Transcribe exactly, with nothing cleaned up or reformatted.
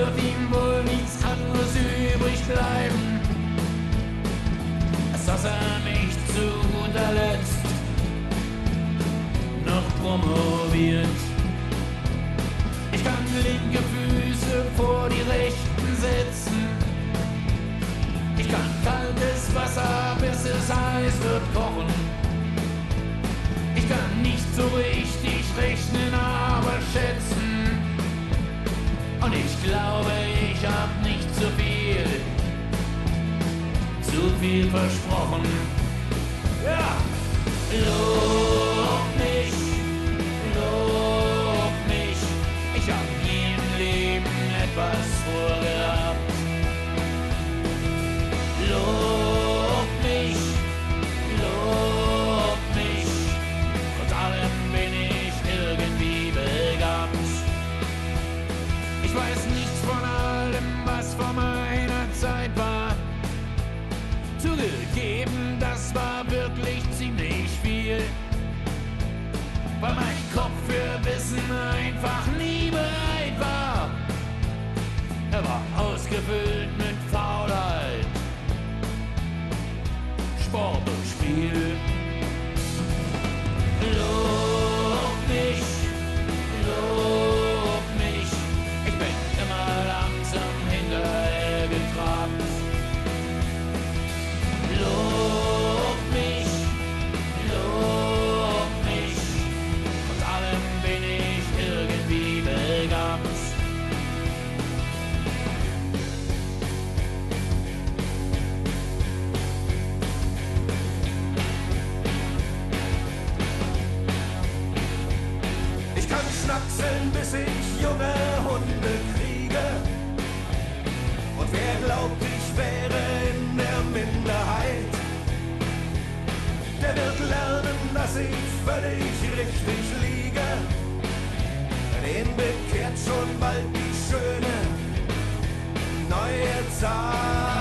wird ihm wohl nichts anderes übrig bleiben, als dass er mich zu guter Letzt noch promoviert. Ich kann linke Füße vor die rechten setzen, ich kann kaltes Wasser, bis es heiß wird, kochen. Ich kann nicht so richtig rechnen, aber schätzen. Und ich glaube, ich hab nicht zu viel, zu viel versprochen. Ja, lob mich, lob mich. Ich hab nie im Leben etwas vorgehabt. Lob mich, lob mich. Trotz allem bin ich irgendwie begabt. Ich weiß nichts von allem, was vor meiner Zeit war. Zugegeben, das war wirklich ziemlich viel, weil mein Kopf für Wissen einfach nie bereit war. Er war ausgefüllt mit Faulheit, Sport und Spiel. Lob mich, lob mich. Ich bin immer langsam hinterhergetrabt. Lob mich, lob mich. Trotz allem bin ich irgendwie begabt. Ich kann schnackseln, bis ich junge Hunde kriege. Und wer glaubt, ich wäre in der Minderheit, der wird lernen, dass ich völlig richtig liege. Den bekehrt schon bald die schöne neue Zeit.